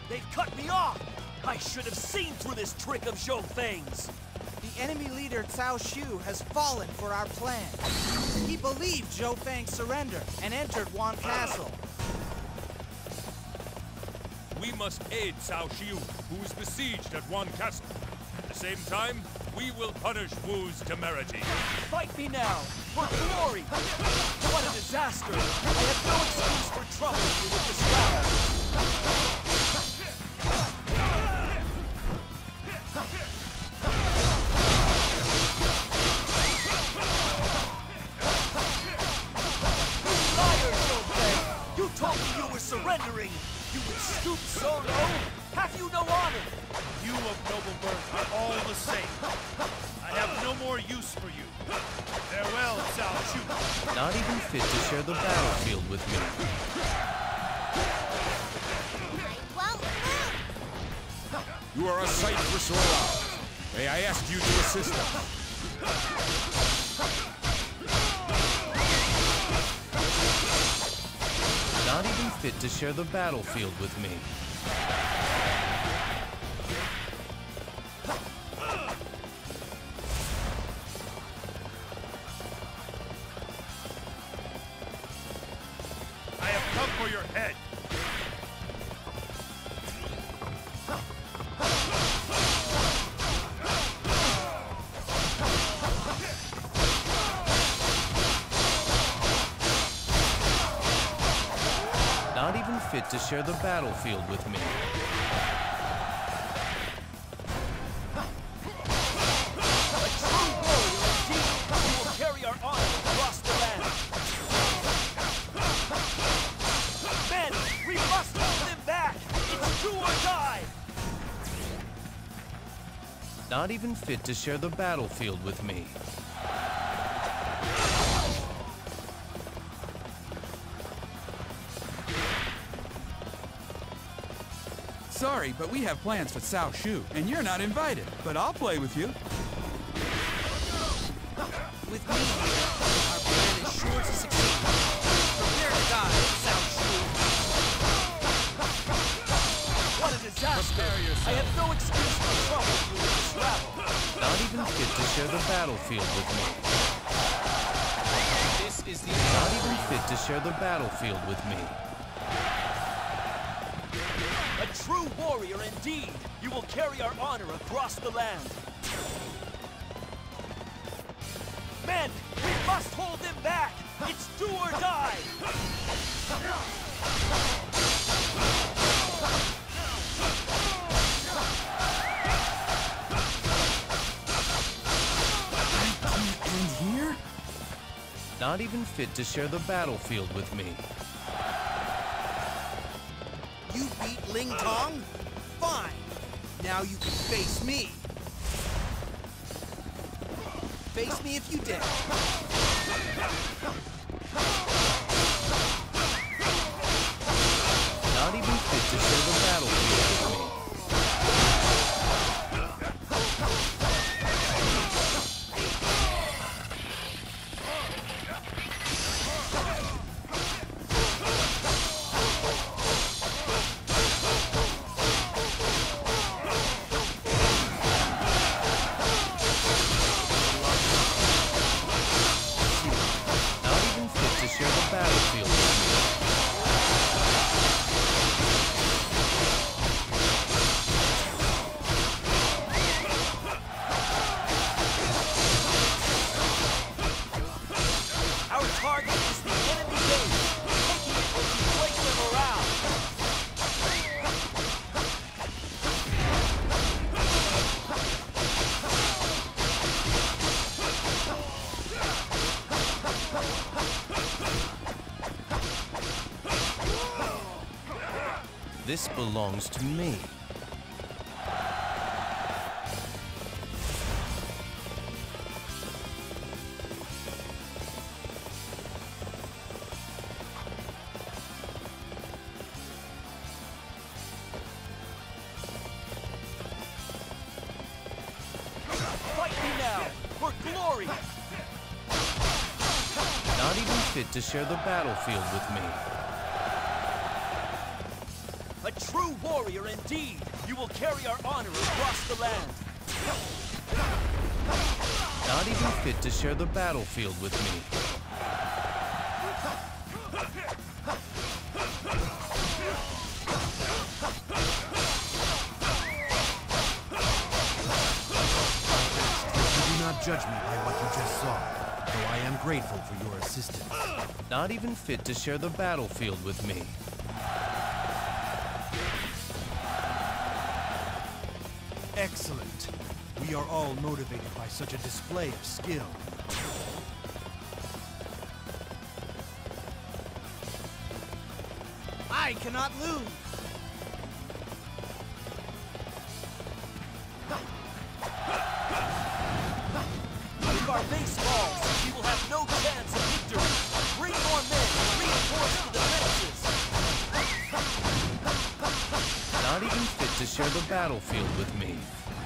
They've cut me off! I should have seen through this trick of Zhou Feng's! The enemy leader Cao Shu has fallen for our plan. He believed Zhou Feng's surrender and entered Wan Castle. We must aid Cao Shu, who is besieged at Wan Castle. At the same time, we will punish Wu's temerity. Fight me now, for glory! What a disaster! I have no excuse for troubling you with this battle. Liar, Zhou Feng! You told me you were surrendering! You would stoop so low? Have you no honor? You of noble birth are all the same. I have no more use for you. Farewell, Cao Shu. Not even fit to share the battlefield with me. You are a sight for sore eyes. May I ask you to assist us? Not even fit to share the battlefield with me. I have come for your head. Not even fit to share the battlefield with me. A true warrior indeed! You will carry our honor across the land! Men, we must hold them back! It's do or die! Not even fit to share the battlefield with me. Sorry, but we have plans for Cao Shu, and you're not invited. But I'll play with you. With me here, our plan is sure to succeed. Prepare to die, Cao Shu. What a disaster! I have no excuse for troubling you with this rabble! Not even fit to share the battlefield with me. This is the Not even fit to share the battlefield with me. A true warrior indeed! You will carry our honor across the land! Men, we must hold them back! It's do or die! And here? Not even fit to share the battlefield with me. You beat Ling Tong? Fine. Now you can face me. Face me if you dare. Not even fit to share the battlefield with me. Not even fit to share the battlefield with me. Our target is the enemy base! Taking it will deflate their morale! This belongs to me. Fight me now, for glory! Not even fit to share the battlefield with me. A true warrior indeed! You will carry our honor across the land! Not even fit to share the battlefield with me. Do not judge me by what you just saw, though I am grateful for your assistance. Not even fit to share the battlefield with me. Excellent. We are all motivated by such a display of skill. I cannot lose. If our base falls, we will have no chance of victory! Bring more men and reinforce the defenses! Not even fit to share the battlefield with me.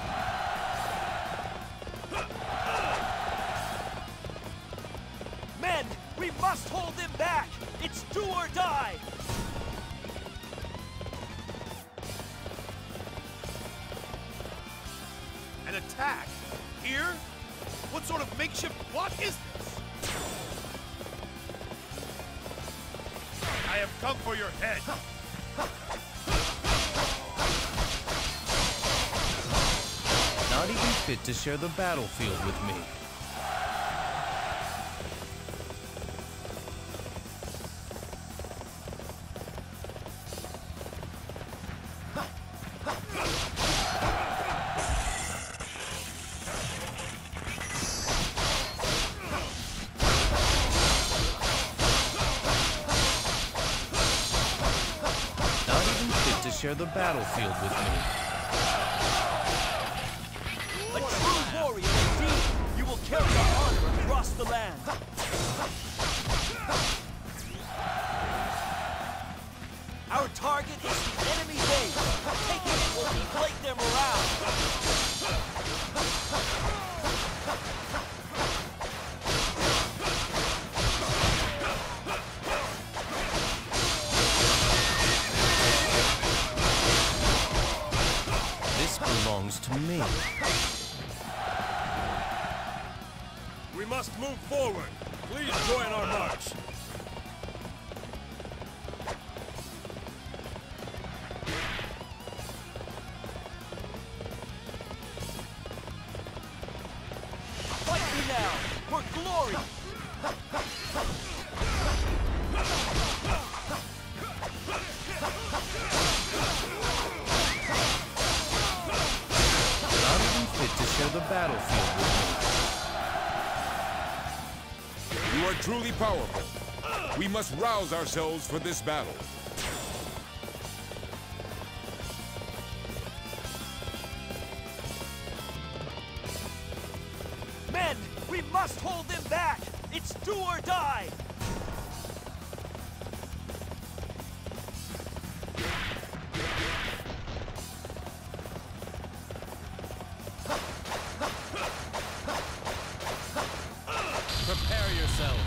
Men, we must hold them back! It's do or die! An attack? Here? What sort of makeshift plot is this? I have come for your head. Not even fit to share the battlefield with me. Not even fit to share the battlefield with me. A true warrior indeed! You will carry our honor across the land! Our target is the enemy base! Taking it will deflate their morale! This belongs to me. We must move forward. Please join our march. Fight me now! For glory! Not even fit to share the battlefield with me. You are truly powerful. We must rouse ourselves for this battle. Men, we must hold them back! It's do or die! Prepare yourself.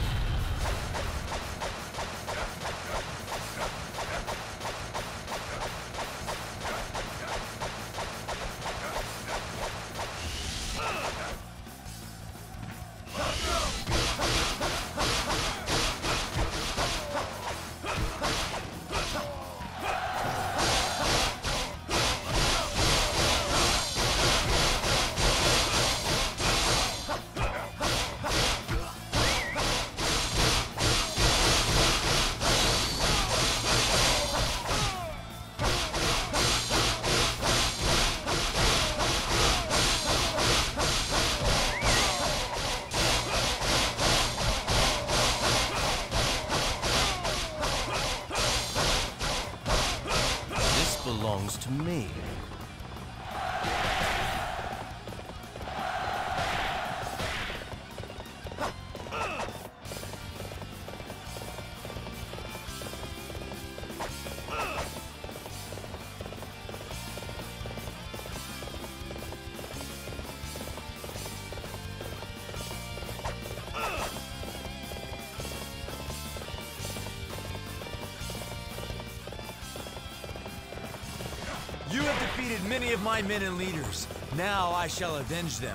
This belongs to me. You have defeated many of my men and leaders. Now I shall avenge them.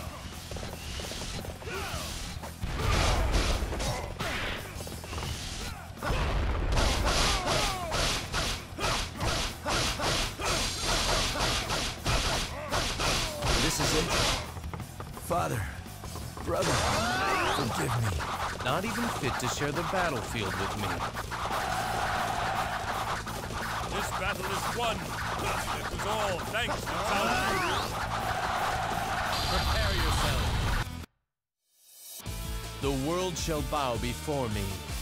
This is it. Father, brother, forgive me. Not even fit to share the battlefield with me. This battle is won. It was all thanks to Cao Shu. Prepare yourself. The world shall bow before me.